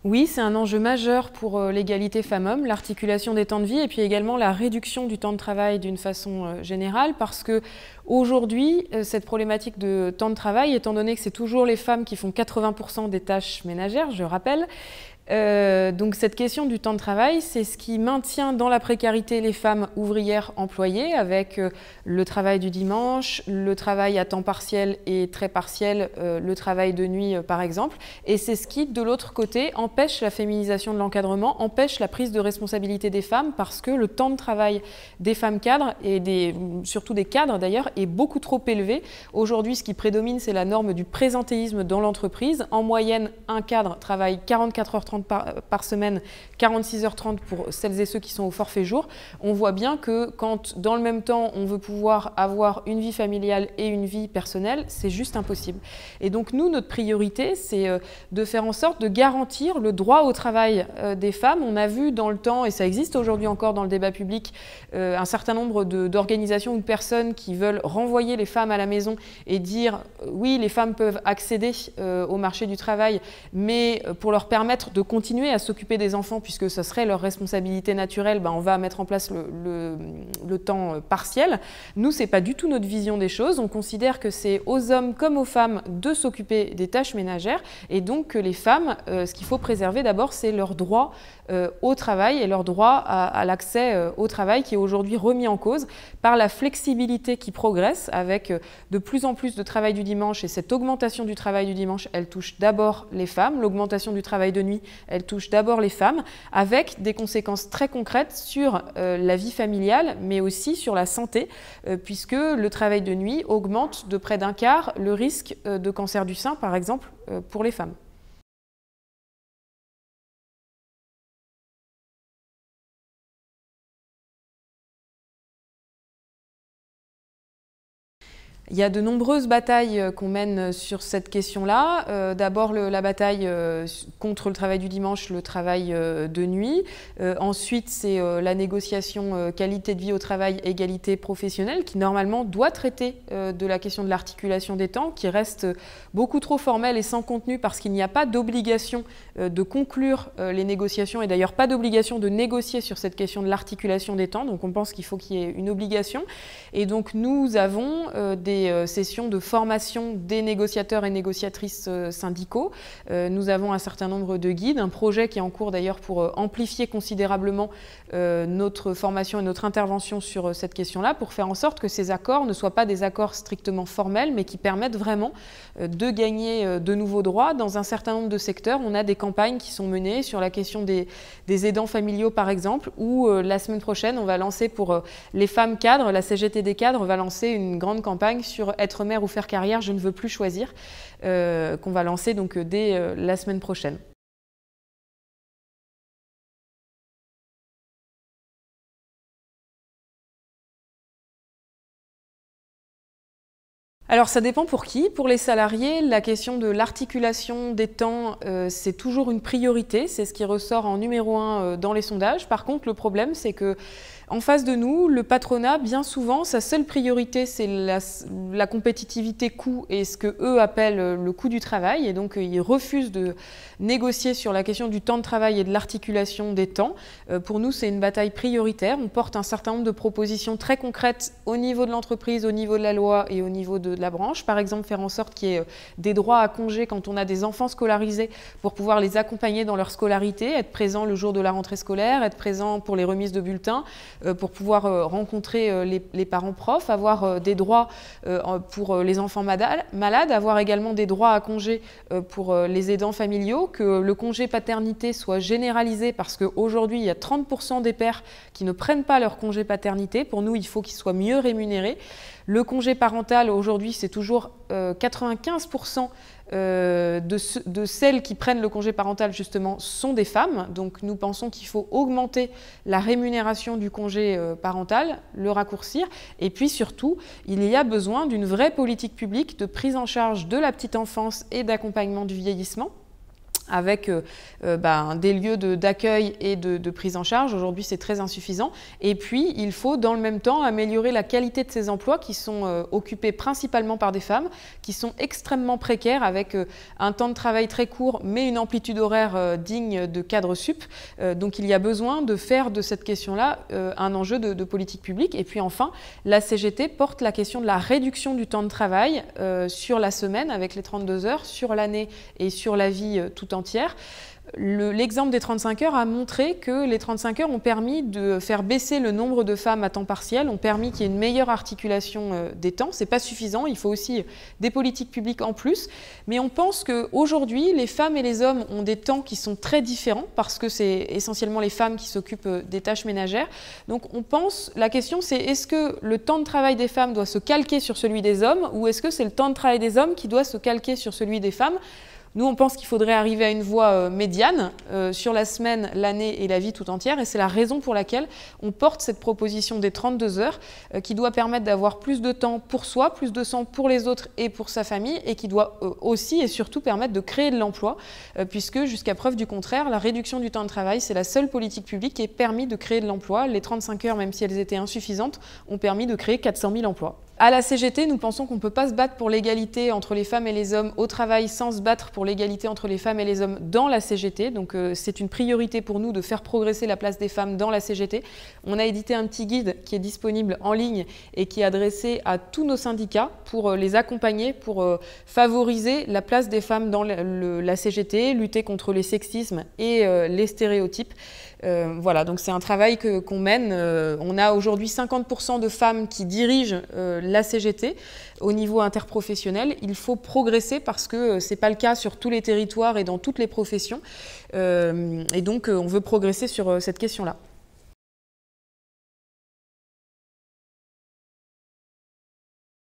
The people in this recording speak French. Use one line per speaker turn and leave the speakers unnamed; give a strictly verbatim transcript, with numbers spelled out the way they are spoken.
Oui, c'est un enjeu majeur pour l'égalité femmes-hommes, l'articulation des temps de vie et puis également la réduction du temps de travail d'une façon générale, parce que aujourd'hui, cette problématique de temps de travail, étant donné que c'est toujours les femmes qui font quatre-vingts pour cent des tâches ménagères, je rappelle, Euh, donc cette question du temps de travail, c'est ce qui maintient dans la précarité les femmes ouvrières employées avec euh, le travail du dimanche, le travail à temps partiel et très partiel, euh, le travail de nuit euh, par exemple. Et c'est ce qui, de l'autre côté, empêche la féminisation de l'encadrement, empêche la prise de responsabilité des femmes parce que le temps de travail des femmes cadres, et des, surtout des cadres d'ailleurs, est beaucoup trop élevé. Aujourd'hui, ce qui prédomine, c'est la norme du présentéisme dans l'entreprise. En moyenne, un cadre travaille quarante-quatre heures trente Par, par semaine, quarante-six heures trente pour celles et ceux qui sont au forfait jour. On voit bien que quand, dans le même temps, on veut pouvoir avoir une vie familiale et une vie personnelle, c'est juste impossible. Et donc, nous, notre priorité, c'est euh, de faire en sorte de garantir le droit au travail euh, des femmes. On a vu dans le temps, et ça existe aujourd'hui encore dans le débat public, euh, un certain nombre d'organisations ou de personnes qui veulent renvoyer les femmes à la maison et dire euh, oui, les femmes peuvent accéder euh, au marché du travail, mais euh, pour leur permettre de continuer à s'occuper des enfants puisque ce serait leur responsabilité naturelle, ben on va mettre en place le, le, le temps partiel. Nous, ce n'est pas du tout notre vision des choses. On considère que c'est aux hommes comme aux femmes de s'occuper des tâches ménagères et donc que les femmes, euh, ce qu'il faut préserver d'abord, c'est leur droit euh, au travail et leur droit à, à l'accès euh, au travail qui est aujourd'hui remis en cause par la flexibilité qui progresse avec euh, de plus en plus de travail du dimanche, et cette augmentation du travail du dimanche, elle touche d'abord les femmes. L'augmentation du travail de nuit, elle touche d'abord les femmes, avec des conséquences très concrètes sur euh, la vie familiale, mais aussi sur la santé, euh, puisque le travail de nuit augmente de près d'un quart le risque euh, de cancer du sein, par exemple, euh, pour les femmes. Il y a de nombreuses batailles qu'on mène sur cette question-là. Euh, D'abord la bataille euh, contre le travail du dimanche, le travail euh, de nuit. Euh, ensuite, c'est euh, la négociation euh, qualité de vie au travail, égalité professionnelle, qui normalement doit traiter euh, de la question de l'articulation des temps, qui reste beaucoup trop formelle et sans contenu parce qu'il n'y a pas d'obligation euh, de conclure euh, les négociations et d'ailleurs pas d'obligation de négocier sur cette question de l'articulation des temps. Donc on pense qu'il faut qu'il y ait une obligation. Et donc nous avons euh, des sessions de formation des négociateurs et négociatrices syndicaux. Nous avons un certain nombre de guides, un projet qui est en cours d'ailleurs pour amplifier considérablement notre formation et notre intervention sur cette question-là, pour faire en sorte que ces accords ne soient pas des accords strictement formels, mais qui permettent vraiment de gagner de nouveaux droits. Dans un certain nombre de secteurs, on a des campagnes qui sont menées sur la question des, des aidants familiaux, par exemple, où la semaine prochaine, on va lancer pour les femmes cadres, la C G T des cadres va lancer une grande campagne sur être mère ou faire carrière, je ne veux plus choisir, euh, qu'on va lancer donc dès euh, la semaine prochaine. Alors ça dépend pour qui. Pour les salariés, la question de l'articulation des temps, euh, c'est toujours une priorité. C'est ce qui ressort en numéro un euh, dans les sondages. Par contre, le problème, c'est que en face de nous, le patronat, bien souvent, sa seule priorité, c'est la, la compétitivité coût et ce que eux appellent le coût du travail. Et donc, ils refusent de négocier sur la question du temps de travail et de l'articulation des temps. Euh, pour nous, c'est une bataille prioritaire. On porte un certain nombre de propositions très concrètes au niveau de l'entreprise, au niveau de la loi et au niveau de, de la branche. Par exemple, faire en sorte qu'il y ait des droits à congé quand on a des enfants scolarisés pour pouvoir les accompagner dans leur scolarité, être présent le jour de la rentrée scolaire, être présent pour les remises de bulletins, pour pouvoir rencontrer les, les parents profs, avoir des droits pour les enfants malades, avoir également des droits à congé pour les aidants familiaux, que le congé paternité soit généralisé parce qu'aujourd'hui, il y a trente pour cent des pères qui ne prennent pas leur congé paternité. Pour nous, il faut qu'il soit mieux rémunéré. Le congé parental, aujourd'hui, c'est toujours euh, quatre-vingt-quinze pour cent euh, de, de celles qui prennent le congé parental, justement, sont des femmes. Donc, nous pensons qu'il faut augmenter la rémunération du congé euh, parental, le raccourcir. Et puis, surtout, il y a besoin d'une vraie politique publique de prise en charge de la petite enfance et d'accompagnement du vieillissement, avec euh, euh, bah, des lieux d'accueil et de, de prise en charge. Aujourd'hui, c'est très insuffisant. Et puis, il faut dans le même temps améliorer la qualité de ces emplois qui sont euh, occupés principalement par des femmes, qui sont extrêmement précaires, avec euh, un temps de travail très court, mais une amplitude horaire euh, digne de cadre sup. Euh, donc, il y a besoin de faire de cette question-là euh, un enjeu de, de politique publique. Et puis enfin, la C G T porte la question de la réduction du temps de travail euh, sur la semaine, avec les trente-deux heures, sur l'année et sur la vie euh, tout entière. entière. L'exemple des trente-cinq heures a montré que les trente-cinq heures ont permis de faire baisser le nombre de femmes à temps partiel, ont permis qu'il y ait une meilleure articulation des temps. Ce n'est pas suffisant, il faut aussi des politiques publiques en plus. Mais on pense qu'aujourd'hui, les femmes et les hommes ont des temps qui sont très différents parce que c'est essentiellement les femmes qui s'occupent des tâches ménagères. Donc on pense, la question c'est est-ce que le temps de travail des femmes doit se calquer sur celui des hommes ou est-ce que c'est le temps de travail des hommes qui doit se calquer sur celui des femmes ? Nous, on pense qu'il faudrait arriver à une voie euh, médiane euh, sur la semaine, l'année et la vie tout entière. Et c'est la raison pour laquelle on porte cette proposition des trente-deux heures euh, qui doit permettre d'avoir plus de temps pour soi, plus de temps pour les autres et pour sa famille et qui doit euh, aussi et surtout permettre de créer de l'emploi euh, puisque jusqu'à preuve du contraire, la réduction du temps de travail, c'est la seule politique publique qui ait permis de créer de l'emploi. Les trente-cinq heures, même si elles étaient insuffisantes, ont permis de créer quatre cent mille emplois. À la C G T, nous pensons qu'on ne peut pas se battre pour l'égalité entre les femmes et les hommes au travail sans se battre pour l'égalité entre les femmes et les hommes dans la C G T. Donc euh, c'est une priorité pour nous de faire progresser la place des femmes dans la C G T. On a édité un petit guide qui est disponible en ligne et qui est adressé à tous nos syndicats pour euh, les accompagner, pour euh, favoriser la place des femmes dans le, le, la C G T, lutter contre les sexismes et euh, les stéréotypes. Euh, voilà, donc c'est un travail que, qu'on mène. Euh, on a aujourd'hui cinquante pour cent de femmes qui dirigent euh, la C G T au niveau interprofessionnel. Il faut progresser parce que ce n'est pas le cas sur tous les territoires et dans toutes les professions. Euh, et donc, on veut progresser sur cette question-là.